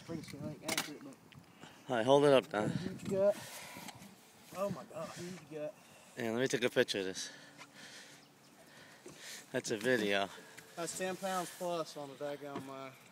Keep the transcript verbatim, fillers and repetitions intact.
pretty like accurate, but. All right, hold it up now. Huge gut. Oh my God, huge gut. Yeah, let me take a picture of this. That's a video. That's ten pounds plus on the daggone uh,